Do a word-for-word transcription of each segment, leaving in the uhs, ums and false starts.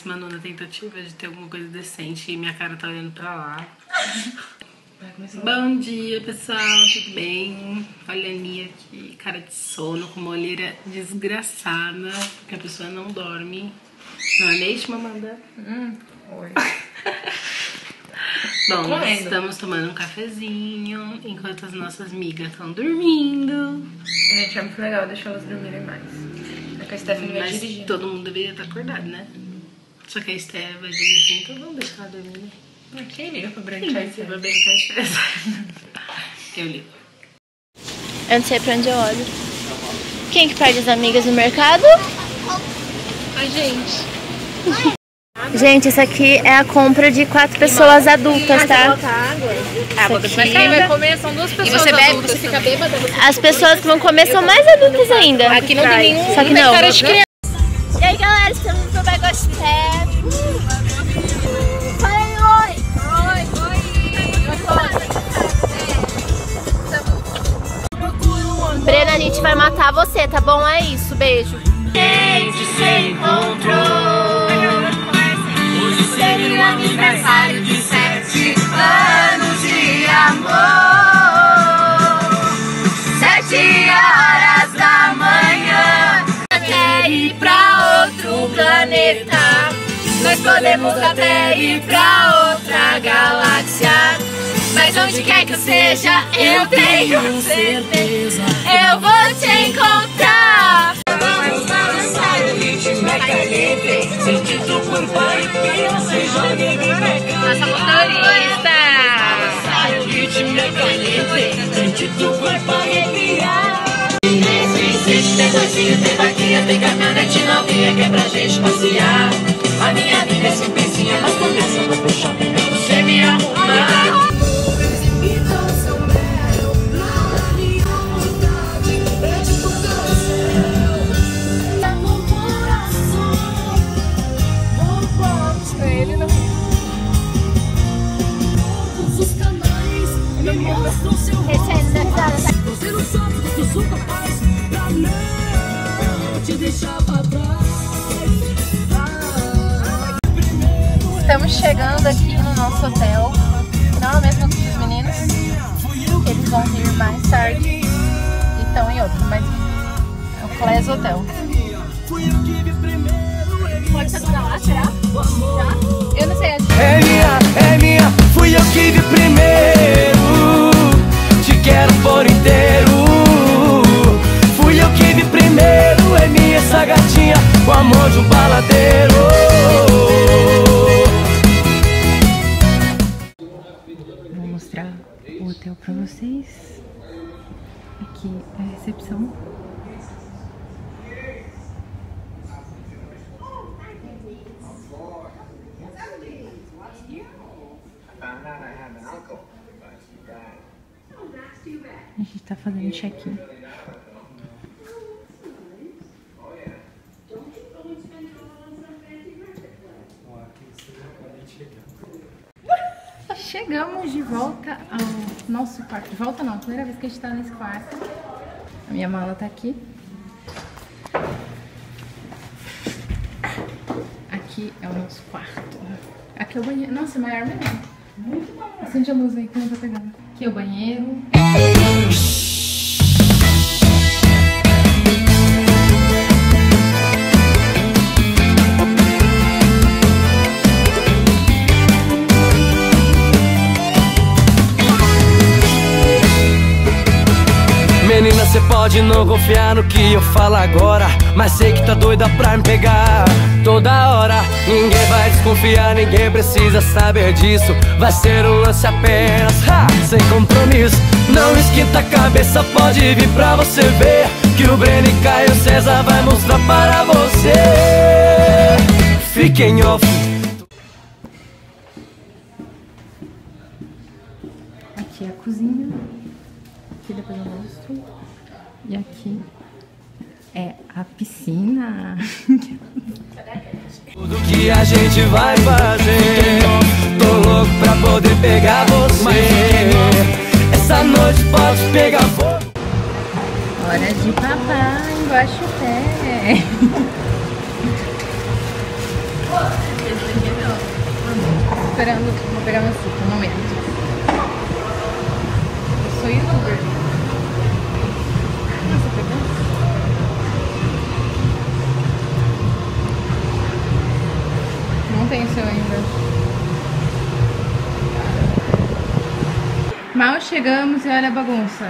décima nona tentativa de ter alguma coisa decente e minha cara tá olhando pra lá. Bom dia, pessoal, tudo bem? Olha a Nia aqui, cara de sono, com uma olheira desgraçada, porque a pessoa não dorme. Não é mesmo, Amanda? Hum, oi. Bom, nós estamos tomando um cafezinho enquanto as nossas migas estão dormindo. Gente, é muito legal deixar elas dormirem mais. É que a Stephanie vai dirigir. Mas todo mundo deveria estar acordado, né? Só que a Steph vai dirigir, então vamos deixar ela dormir, né? Quem liga pra brincar isso? Pra brincar isso. Eu ligo. Eu não sei pra onde eu olho. Quem que perde as amigas no mercado? A gente. Gente, isso aqui é a compra de quatro pessoas adultas, tá? Ah, quem vai comer são duas pessoas. E você bebe, você fica bêbada. As pessoas que vão comer são mais adultas ainda. Aqui não tem nenhum. Só que não. E aí, galera, estamos no Begosté. Falei oi! Oi, oi! Brena, a gente vai matar você, tá bom? É isso, beijo. A gente se encontrou. Hoje seria o aniversário de sete anos de amor. Sete horas da manhã. Até ir pra outro planeta. Nós podemos até ir pra outra galáxia. Mas onde quer que eu seja, eu tenho certeza, eu vou te encontrar. Vamos balançar, o ritmo é caliente. Sente tu corpo e que você jogue em mim. Nossa motorista. Balançar, o ritmo é caliente. Sente tu corpo arrepiar. Tem doisinho, tem vaquinha, tem caminhonete novinha que é pra gente passear. A minha vida é simplesinha, mas começa no shopping pra você me arrumar. Ele não. Você não sabe do que eu sou capaz pra não te deixar pra trás. Estamos chegando aqui no nosso hotel. Não é o mesmo que os meninos. Eles vão vir mais tarde. E estão em outro, mas é o Class Hotel. Pode ser pra lá, será? Já? Eu não sei. É minha, é minha, fui eu que vi primeiro. Te quero por inteiro. Fui eu que vi primeiro. É minha essa gatinha, o amor de um baladeiro. Vou mostrar o hotel pra vocês. Aqui é a recepção. A gente tá fazendo check-in. Chegamos de volta ao nosso quarto. De volta não, primeira vez que a gente tá nesse quarto. A minha mala tá aqui. Aqui é o nosso quarto. Aqui é o banheiro. Nossa, é maior mesmo. Muito bom. Acende a luz aí que eu não tô pegando. Aqui é o banheiro. Menina, cê pode não confiar no que eu falo agora, mas sei que tá doida pra me pegar toda hora. Ninguém vai desconfiar, ninguém precisa saber disso. Vai ser um lance apenas, ha, sem compromisso. Não esquenta a cabeça, pode vir pra você ver que o Breno e Caio César vai mostrar para você. Fiquem off. Aqui é a cozinha. Aqui depois eu mostro. E aqui é a piscina. Tudo que a gente vai fazer, tô louco pra poder pegar você. Essa noite pode pegar fogo. Hora de papar embaixo o pé. esperando, vou pegar meu suco, um momento. Eu sou youtuber. Nossa, pegou? Não tem o seu ainda. Mal chegamos e olha a bagunça.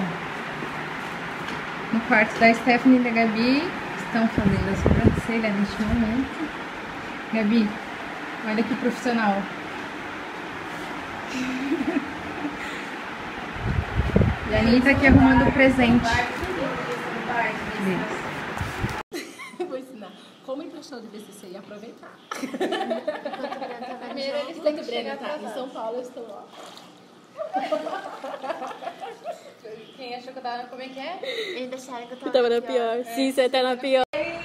No quarto da Stephanie e da Gabi, estão fazendo a sobrancelha neste momento. Gabi, olha que profissional. E a Anitta aqui arrumando o presente deles. Vou ensinar como impressão de B C C e aproveitar. Primeiro eles têm que Brena tá em São Paulo, eu estou lá. Quem achou que eu tava... Como é que é? Eles acharam que eu tava, Tava na pior. É. Sim, você tá na pior.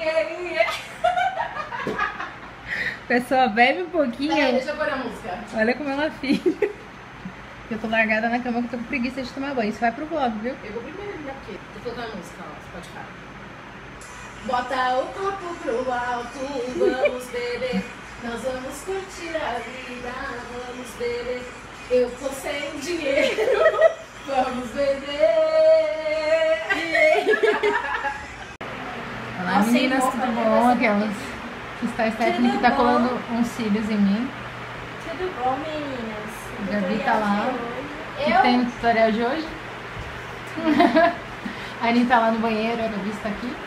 Pessoa, bebe um pouquinho. Peraí, deixa eu pôr a música. Olha como ela fica. Eu tô largada na cama que eu tô com preguiça de tomar banho. Isso vai pro vlog, viu? Eu vou primeiro, né? Porque tô colocando a música, ó. Você pode falar. Bota o copo pro alto, vamos beber. Nós vamos curtir a vida, vamos beber. Eu tô sem dinheiro, vamos beber. Olá, meninas, tudo bom? Aquelas que está a Stephanie que tá colando uns cílios em mim. Tudo bom, meninas? A Gabi tá lá. O que Eu? tem no tutorial de hoje? A Anitta tá lá no banheiro, a Gabi está aqui.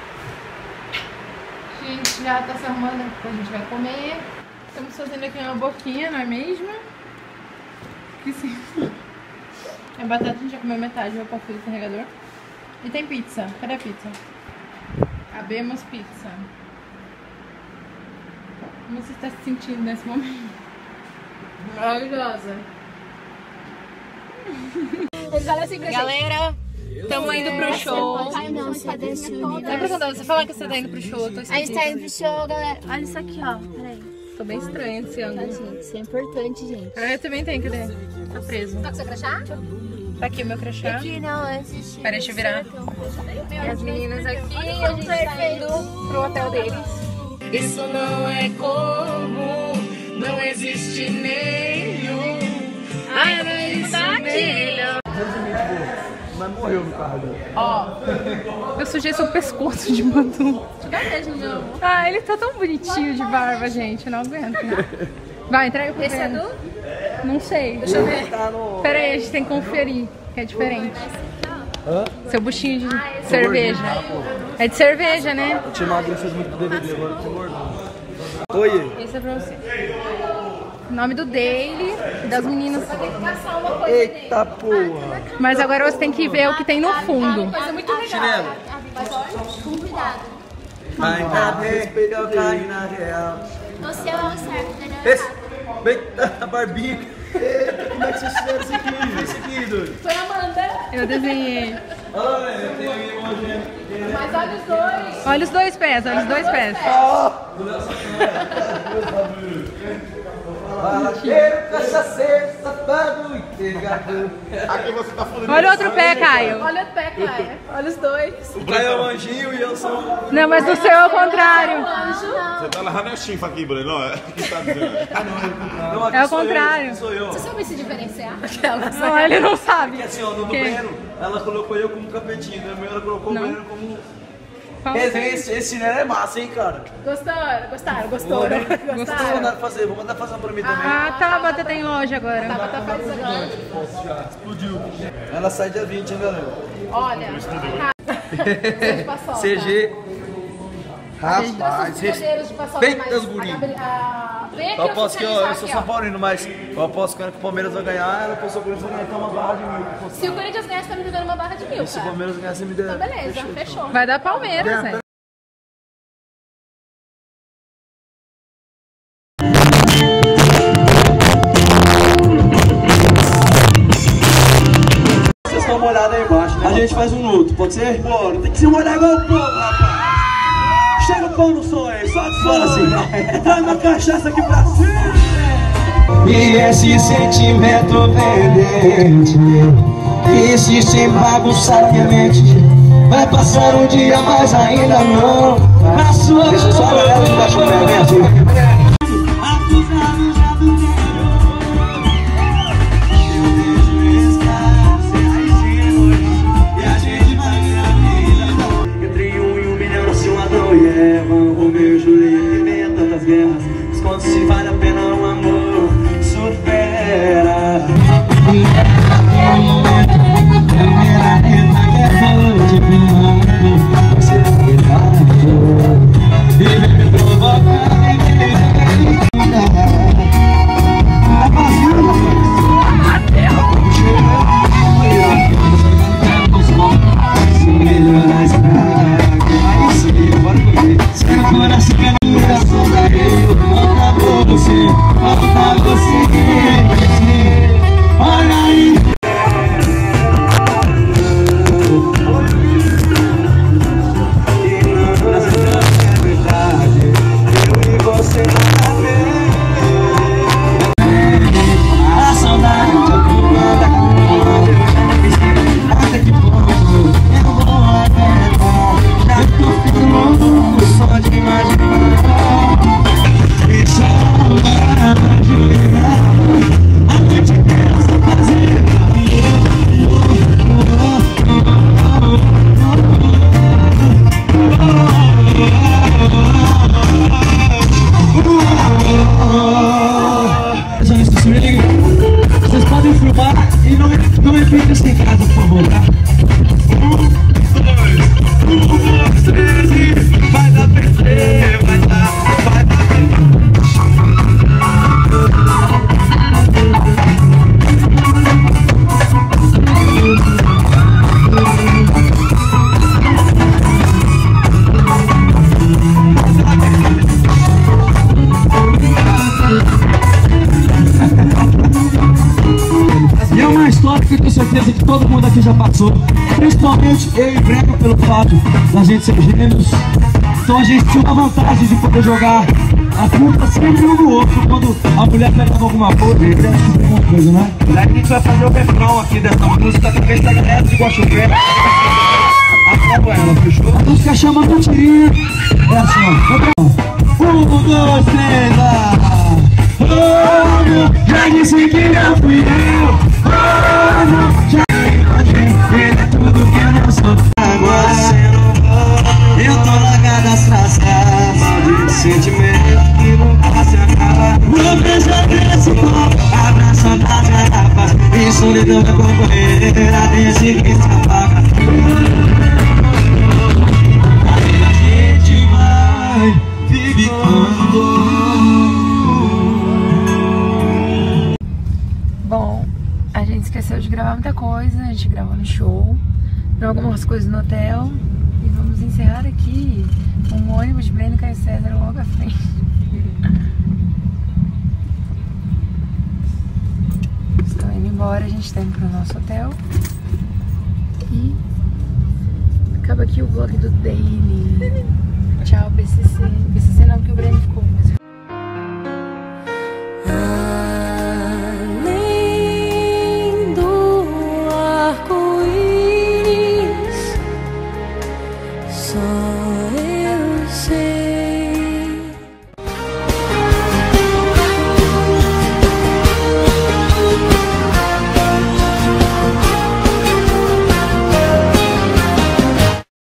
A gente já tá se arrumando porque a gente vai comer. Estamos fazendo aqui uma boquinha, não é mesmo? Que sim. A batata a gente já comeu metade, vou pôr no carregador. E tem pizza. Cadê a pizza? Abemos pizza. Como você está se sentindo nesse momento? Maravilhosa. Eles olham assim pra Galera, estamos indo pro show. Ai, não, você é desse universo. Vai pra cantar, você fala que você tá indo pro show, eu tô A gente tá esquisita. indo pro show, galera. Olha isso aqui, ó. Peraí. Tô bem estranha esse Tá, ângulo. gente, isso é importante, gente. Ah, eu também tenho, cadê? Tá preso. Tá com seu crachá? Tá aqui o meu crachá. Aqui não, antes de... Peraí, deixa eu virar. E as meninas aqui, a gente tá indo pro hotel deles. Isso não é comum, não existe nenhum. Ai, não é isso mesmo. Mas morreu no carro ali. Ó, eu sujei seu pescoço de batom. Ah, ele tá tão bonitinho de barba, gente. Eu não aguento. Vai, entrega pro Esse é do? Não sei. Deixa eu ver. Pera aí, a gente tem que conferir, que é diferente. Hã? Seu buchinho de cerveja. É de cerveja, né? O Tio Magro fez muito D V D, agora eu tô gordão. Oi. Esse é pra você. O nome do dele e das meninas. Eita porra. Mas agora você tem que ver o que tem no fundo. Chinelo. Com cuidado. Ainda respeita o cair na real. O seu é o certo, né? Esse. Eita, a barbinha. Eita, como é que vocês fizeram isso aqui? Isso aqui, doido. Foi a Amanda. Eu desenhei. Olha, eu tenho aí uma gente. Mas olha os dois. Olha os dois pés, olha os dois pés. Baladeiro, cachaceiro, safado, entregado. Aqui você tá falando. Olha o outro pé, Caio. Olha o pé, Caia. Olha os dois. O Caio é o anjinho e eu sou... Não, mas no seu é o contrário. Você tá narrando a chinfa aqui, Bruno. Não, é o que tá dizendo. Não, aqui É o sou eu, contrário. aqui sou eu. Você sabe se diferenciar? Não, ele não sabe. Porque assim, ó, no do Quem? Breno, ela colocou eu como capetinho, no meu ela colocou Não. o Breno como... Qual? Esse, esse, esse chinelo é massa, hein, cara? Gostaram? Gostaram? Gostou? Vou Gostaram? mandar fazer, vou mandar fazer pra mim também. Ah, tá, a Bata tem loja agora. Tá faz isso agora. Explodiu. Ela sai dia vinte, hein, galera? Olha. C G. Rapaz, Poderes de paçoca, respeita mas os guri. a Gabi- a- Vem aqui, Eu aposto que eu, eu aqui, sou ó. São Paulino, mas eu aposto que o Palmeiras vai ganhar, ela pensou que o Corinthians vai ganhar uma barra de mil. Se o Corinthians ganhar, você tá me jogando uma barra de mil, Se o cara. Palmeiras ganhar, você me der. Então, beleza, fechou. Vai dar Palmeiras, velho. Vocês dão uma olhada aí embaixo, né? A gente faz um luto, pode ser? Bora, tem que se molhar igual o povo, rapaz. Chega o pão no som aí, só de fora assim. Vai uma cachaça aqui pra cima. E esse sentimento pendente insiste em bagunçar minha mente. Vai passar um dia, mas ainda não. Na sua história, eu acho que é minha vida. Acusado já do tempo. fica sem casa, por favor, tá? Um, dois, um, dois, três e vai dar P C, vai dar, vai dar P C. E é uma história que eu tenho certeza que todo mundo aqui já passou, principalmente eu e Breno, pelo fato da gente ser gêmeos. Então a gente tinha uma vantagem de poder jogar a culpa sempre um no outro quando a mulher pegava alguma coisa e Breno descobriu alguma coisa, né? Daí a gente vai fazer o refrão aqui dessa música, pra ver se a galera que gosta de ver aprova ela, fechou? A música chama Mentirinha, é assim, ó. Um, dois, três, lá. Oh, já disse que não fui eu. Oh, já imaginei, ele é tudo que eu não sou. Agora você não volta, eu tô largado as traças. Maldito sentimento que nunca se acaba. Vou beijar desse corpo, abraçando as garrafas. E solidão é companheira desde que se apaga. Aí a gente vai ficando. Bom, a gente esqueceu de gravar muita coisa, a gente gravou no show, gravou algumas coisas no hotel e vamos encerrar aqui um ônibus de Breno e Caio César logo à frente. Estão indo embora, a gente está indo para o nosso hotel e acaba aqui o vlog do Daily. Tchau, B C C. B C C não, porque o Breno ficou, mas